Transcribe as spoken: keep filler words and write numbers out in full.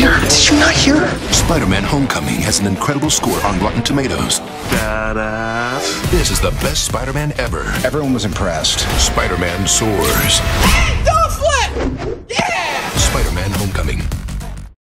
hear? Did you not hear? Spider-Man Homecoming has an incredible score on Rotten Tomatoes. Da-da. This is the best Spider-Man ever. Everyone was impressed. Spider-Man soars.